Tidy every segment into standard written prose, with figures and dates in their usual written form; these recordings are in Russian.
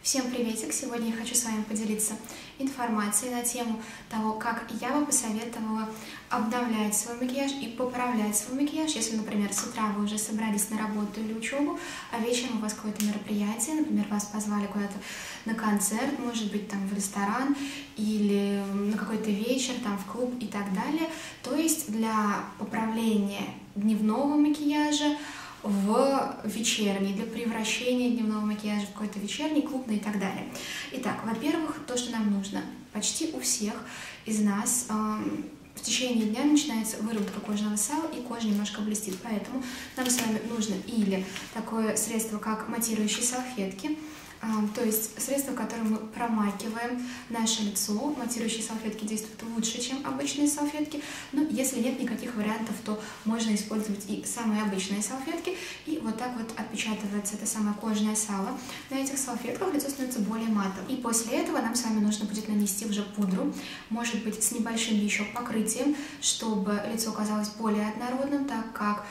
Всем приветик! Сегодня я хочу с вами поделиться информацией на тему того, как я бы посоветовала обновлять свой макияж и поправлять свой макияж, если, например, с утра вы уже собрались на работу или учебу, а вечером у вас какое-то мероприятие, например, вас позвали куда-то на концерт, может быть, там в ресторан или на какой-то вечер, там в клуб и так далее. То есть для поправления дневного макияжа в вечерний, для превращения дневного макияжа в какой-то вечерний, клубный и так далее. Итак, во-первых, то, что нам нужно. Почти у всех из нас в течение дня начинается выработка кожного сала, и кожа немножко блестит. Поэтому нам с вами нужно или такое средство, как матирующие салфетки, то есть средство, которым мы промакиваем наше лицо. Матирующие салфетки действуют лучше, чем обычные салфетки, но если нет никаких вариантов, то можно использовать и самые обычные салфетки. И вот так вот отпечатывается это самое кожное сало. На этих салфетках лицо становится более матовым. И после этого нам с вами нужно будет нанести уже пудру, может быть, с небольшим еще покрытием, чтобы лицо казалось более однородным, так как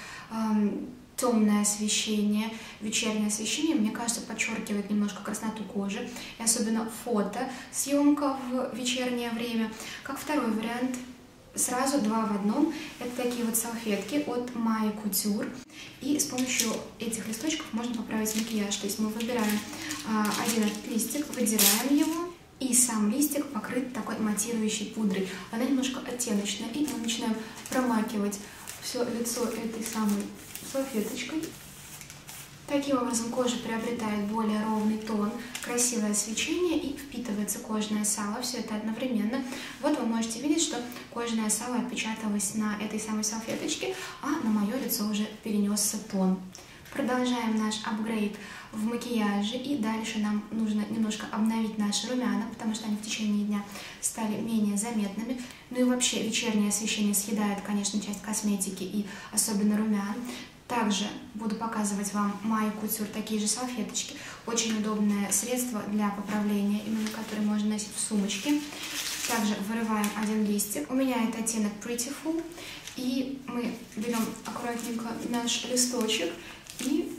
темное освещение, вечернее освещение, мне кажется, подчеркивает немножко красноту кожи, и особенно фотосъемка в вечернее время. Как второй вариант, сразу два в одном, это такие вот салфетки от My Couture, и с помощью этих листочков можно поправить макияж. То есть мы выбираем один этот листик, выдираем его, и сам листик покрыт такой матирующей пудрой. Она немножко оттеночная, и мы начинаем промакивать все лицо этой самой салфеточкой. Таким образом кожа приобретает более ровный тон, красивое свечение и впитывается кожное сало. Все это одновременно. Вот вы можете видеть, что кожное сало отпечаталось на этой самой салфеточке, а на мое лицо уже перенесся тон. Продолжаем наш апгрейд в макияже, и дальше нам нужно немножко обновить наши румяна, потому что они в течение дня стали менее заметными. Ну и вообще вечернее освещение съедает, конечно, часть косметики и особенно румян. Также буду показывать вам My Couture такие же салфеточки. Очень удобное средство для поправления, именно которые можно носить в сумочке. Также вырываем один листик. У меня это оттенок Prettyful. И мы берем аккуратненько наш листочек и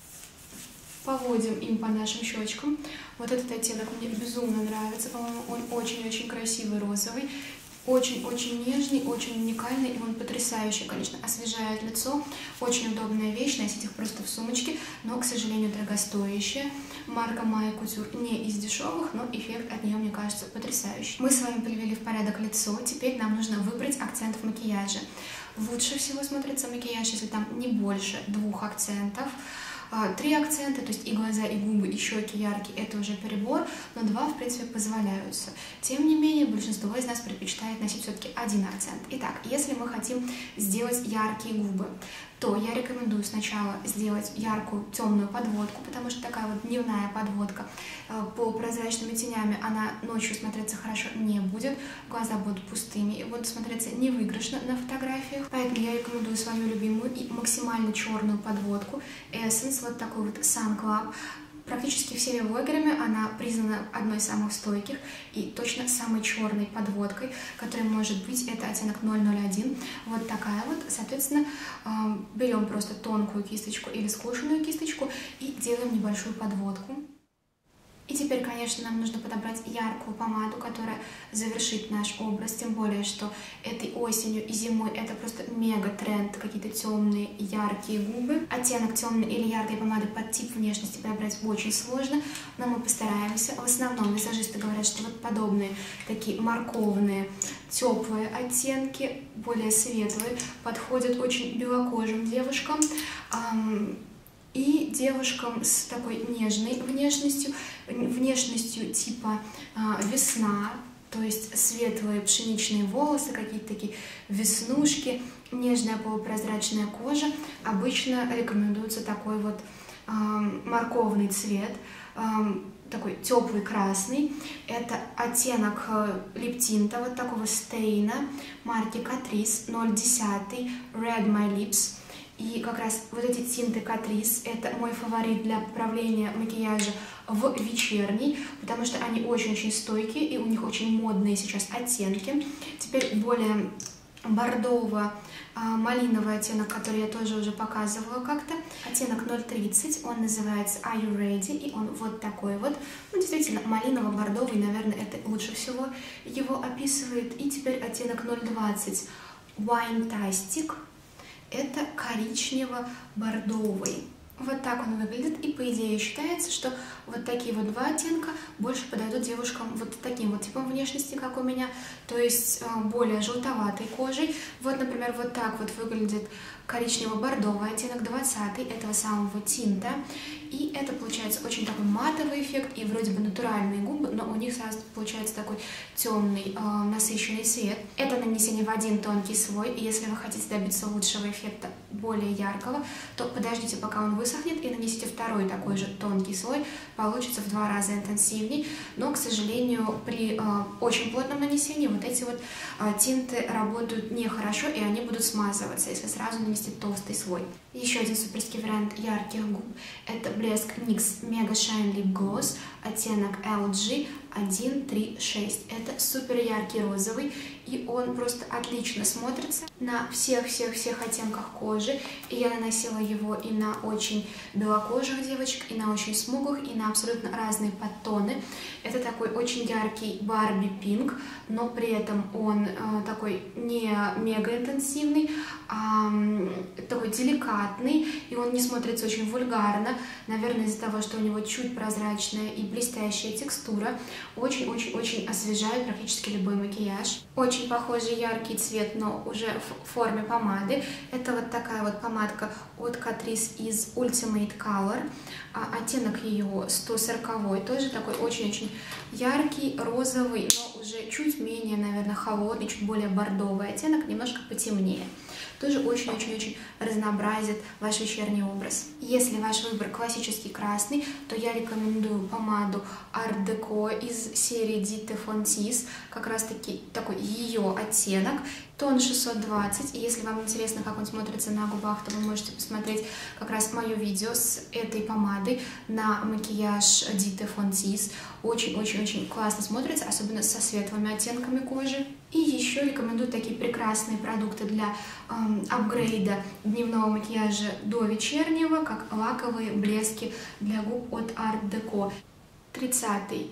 поводим им по нашим щечкам. Вот этот оттенок мне безумно нравится. По-моему, он очень-очень красивый, розовый. Очень-очень нежный, очень уникальный, и он потрясающе, конечно, освежает лицо. Очень удобная вещь, носить их просто в сумочке, но, к сожалению, дорогостоящая. Марка My Couture не из дешевых, но эффект от нее, мне кажется, потрясающий. Мы с вами привели в порядок лицо, теперь нам нужно выбрать акцент в макияже. Лучше всего смотрится макияж, если там не больше 2 акцентов. 3 акцента, то есть и глаза, и губы, и щеки яркие, это уже перебор, но 2, в принципе, позволяются. Тем не менее, большинство из нас предпочитает носить все-таки 1 акцент. Итак, если мы хотим сделать яркие губы, то я рекомендую сначала сделать яркую темную подводку, потому что такая вот дневная подводка полупрозрачными тенями, она ночью смотреться хорошо не будет, глаза будут пустыми и будут смотреться невыигрышно на фотографиях. Поэтому я рекомендую свою любимую и максимально черную подводку Essence, вот такой вот Sun Club. Практически всеми блогерами она признана одной из самых стойких и точно самой черной подводкой, которая может быть, это оттенок 001. Вот такая вот, соответственно, берем просто тонкую кисточку или скошенную кисточку и делаем небольшую подводку. И теперь, конечно, нам нужно подобрать яркую помаду, которая завершит наш образ, тем более, что этой осенью и зимой это просто мега тренд, какие-то темные, яркие губы. Оттенок темной или яркой помады под тип внешности подобрать очень сложно, но мы постараемся. В основном визажисты говорят, что вот подобные такие морковные, теплые оттенки, более светлые, подходят очень белокожим девушкам. И девушкам с такой нежной внешностью типа весна, то есть светлые пшеничные волосы, какие-то такие веснушки, нежная полупрозрачная кожа, обычно рекомендуется такой вот морковный цвет, такой теплый красный. Это оттенок липтинта, вот такого стейна марки Catrice 010 Red My Lips. И как раз вот эти тинты Catrice — это мой фаворит для поправления макияжа в вечерний, потому что они очень-очень стойкие, и у них очень модные сейчас оттенки. Теперь более бордово-малиновый оттенок, который я тоже уже показывала как-то. Оттенок 030, он называется Are You Ready? И он вот такой вот. Ну, действительно, малиново-бордовый, наверное, это лучше всего его описывает. И теперь оттенок 020 Wine-tastic. Это коричнево-бордовый. Вот так он выглядит, и по идее считается, что вот такие вот два оттенка больше подойдут девушкам вот таким вот типом внешности, как у меня, то есть более желтоватой кожей. Вот, например, вот так вот выглядит коричнево-бордовый оттенок 20 этого самого тинта, и это получается очень такой матовый эффект и вроде бы натуральные губы, но у них сразу получается такой темный, насыщенный цвет. Это нанесение в один тонкий слой, и если вы хотите добиться лучшего эффекта, более яркого, то подождите, пока он высохнет, и нанесите второй такой же тонкий слой, получится в 2 раза интенсивнее, но, к сожалению, при очень плотном нанесении вот эти вот тинты работают нехорошо, и они будут смазываться, если сразу нанести толстый слой. Еще один суперский вариант ярких губ — это блеск NYX Mega Shine Lip Gloss, оттенок LG 136. Это супер яркий розовый, и он просто отлично смотрится на всех оттенках кожи. И я наносила его и на очень белокожих девочек, и на очень смуглых, и на абсолютно разные подтоны. Это такой очень яркий Барби пинк, но при этом он такой не мега интенсивный, а такой деликатный, и он не смотрится очень вульгарно, наверное, из-за того, что у него чуть прозрачная и блестящая текстура. Очень-очень-очень освежает практически любой макияж. Очень похожий яркий цвет, но уже в форме помады. Это вот такая вот помадка от Catrice из Ultimate Color. Оттенок ее 140, тоже такой очень-очень яркий, розовый, но уже чуть менее, наверное, холодный, чуть более бордовый оттенок, немножко потемнее. Тоже очень-очень-очень разнообразит ваш вечерний образ. Если ваш выбор классический красный, то я рекомендую помаду Art Deco из серии Dite Von Teese, как раз таки такой ее оттенок, тон 620, и если вам интересно, как он смотрится на губах, то вы можете посмотреть как раз мое видео с этой помадой на макияж Dite Von Teese. Очень-очень-очень классно смотрится, особенно со светлыми оттенками кожи. И еще рекомендую такие прекрасные продукты для апгрейда дневного макияжа до вечернего, как лаковые блески для губ от Art Deco. 30 и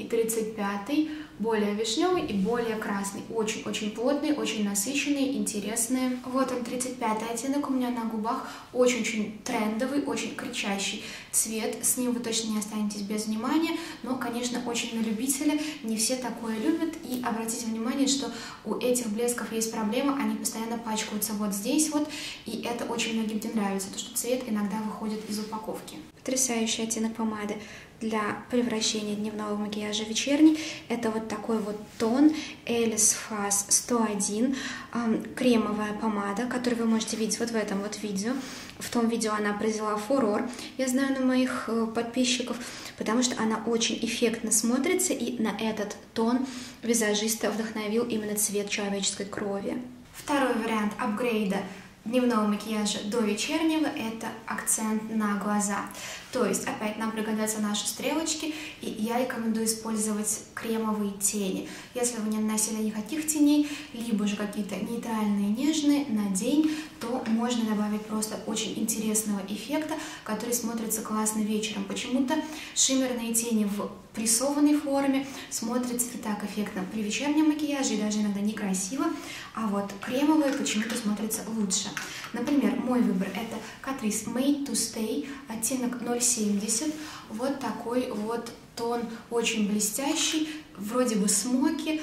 35 более вишневый и более красный. Очень-очень плотный, очень насыщенный, интересный. Вот он, 35 оттенок у меня на губах. Очень-очень трендовый, очень кричащий цвет. С ним вы точно не останетесь без внимания, но, конечно, очень на любителя. Не все такое любят. И обратите внимание, что у этих блесков есть проблема. Они постоянно пачкаются вот здесь вот. И это очень многим не нравится, то что цвет иногда выходит из упаковки. Потрясающий оттенок помады для превращения дневного макияжа в вечерний. Это вот такой вот тон Alice Fuzz 101, кремовая помада, которую вы можете видеть вот в этом вот видео. В том видео она произвела фурор, я знаю, на моих подписчиков, потому что она очень эффектно смотрится, и на этот тон визажиста вдохновил именно цвет человеческой крови. Второй вариант апгрейда дневного макияжа до вечернего — это акцент на глаза. То есть опять нам пригодятся наши стрелочки, и я рекомендую использовать кремовые тени. Если вы не наносили никаких теней, либо же какие-то нейтральные, нежные на день, то можно добавить просто очень интересного эффекта, который смотрится классно вечером. Почему-то шиммерные тени в прессованной форме смотрятся не так эффектно при вечернем макияже и даже иногда некрасиво, а вот кремовые почему-то смотрятся лучше. Например, мой выбор — это Catrice Made to Stay, оттенок 070, вот такой вот тон, очень блестящий, вроде бы смоки,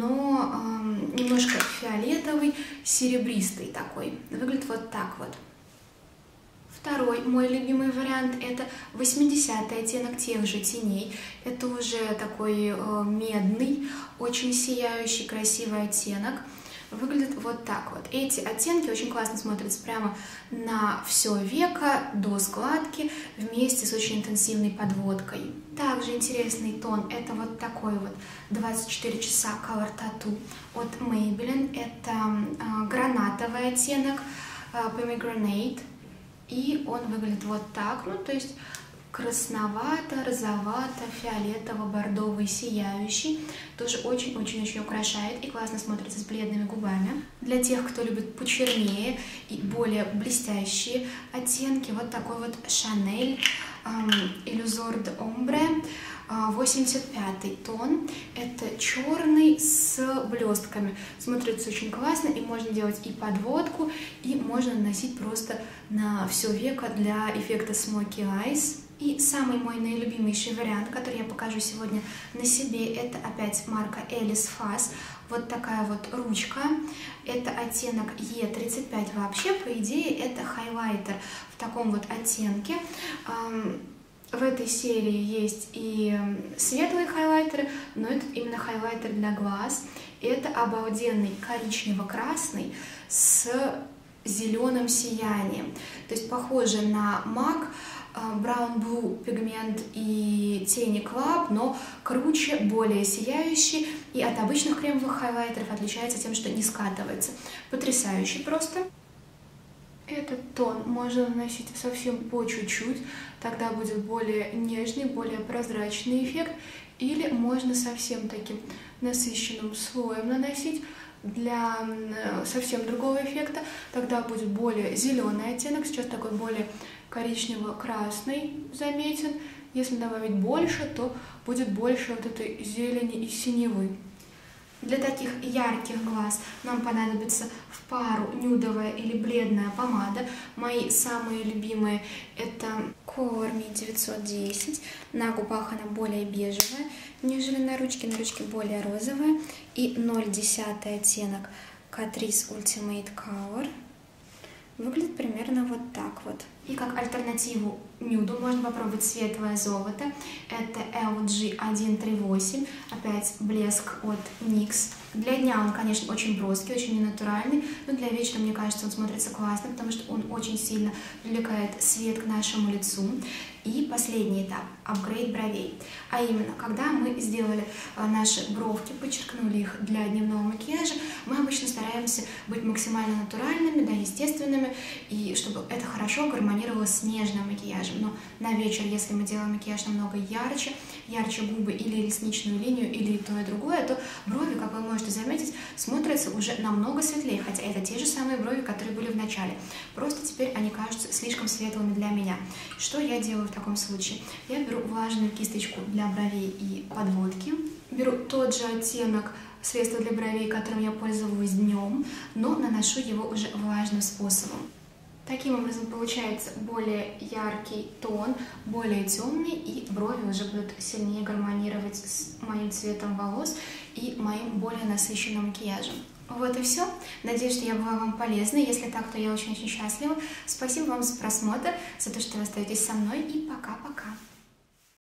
но немножко фиолетовый, серебристый такой, выглядит вот так вот. Второй мой любимый вариант — это 80-й оттенок тех же теней. Это уже такой медный, очень сияющий, красивый оттенок. Выглядит вот так вот. Эти оттенки очень классно смотрятся прямо на все веко, до складки, вместе с очень интенсивной подводкой. Также интересный тон — это вот такой вот 24 часа Color Tattoo от Maybelline. Это гранатовый оттенок, Pomegranate. И он выглядит вот так, ну, то есть красновато, розовато, фиолетово-бордовый, сияющий. Тоже очень-очень-очень украшает и классно смотрится с бледными губами. Для тех, кто любит почернее и более блестящие оттенки, вот такой вот Chanel Illusoire d'Ombre, 85-й тон. Это черный с блестками. Смотрится очень классно, и можно делать и подводку, и можно наносить просто на все веко для эффекта Smoky Eyes. И самый мой наилюбимейший вариант, который я покажу сегодня на себе, это опять марка Alice Fass. Вот такая вот ручка. Это оттенок E35 вообще. По идее, это хайлайтер в таком вот оттенке. В этой серии есть и светлые хайлайтеры, но это именно хайлайтер для глаз. Это обалденный коричнево-красный с зеленым сиянием. То есть похоже на MAC, Brown Blue пигмент и тени Club, но круче, более сияющий. И от обычных кремовых хайлайтеров отличается тем, что не скатывается. Потрясающий просто. Этот тон можно наносить совсем по чуть-чуть, тогда будет более нежный, более прозрачный эффект. Или можно совсем таким насыщенным слоем наносить для совсем другого эффекта. Тогда будет более зеленый оттенок, сейчас такой более коричнево-красный заметен. Если добавить больше, то будет больше вот этой зелени и синевы. Для таких ярких глаз нам понадобится в пару нюдовая или бледная помада. Мои самые любимые это Color Me 910. На губах она более бежевая, нежели на ручке. На ручке более розовая. И 0,10 оттенок Catrice Ultimate Color. Выглядит примерно вот так вот. И как альтернативу нюду можно попробовать светлое золото. Это LG 138. Опять блеск от NYX. Для дня он, конечно, очень броский, очень ненатуральный, но для вечера, мне кажется, он смотрится классно, потому что он очень сильно привлекает свет к нашему лицу. И последний этап – апгрейд бровей. А именно, когда мы сделали наши бровки, подчеркнули их для дневного макияжа, мы обычно стараемся быть максимально натуральными, да, естественными, и чтобы это хорошо гармонировало с нежным макияжем. Но на вечер, если мы делаем макияж намного ярче губы или ресничную линию, или то и другое, то брови, как вы можете заметить, смотрятся уже намного светлее, хотя это те же самые брови, которые были в начале. Просто теперь они кажутся слишком светлыми для меня. Что я делаю в таком случае? Я беру влажную кисточку для бровей и подводки, беру тот же оттенок средства для бровей, которым я пользовалась днем, но наношу его уже влажным способом. Таким образом получается более яркий тон, более темный, и брови уже будут сильнее гармонировать с моим цветом волос и моим более насыщенным макияжем. Вот и все. Надеюсь, что я была вам полезна. Если так, то я очень-очень счастлива. Спасибо вам за просмотр, за то, что вы остаетесь со мной, и пока-пока.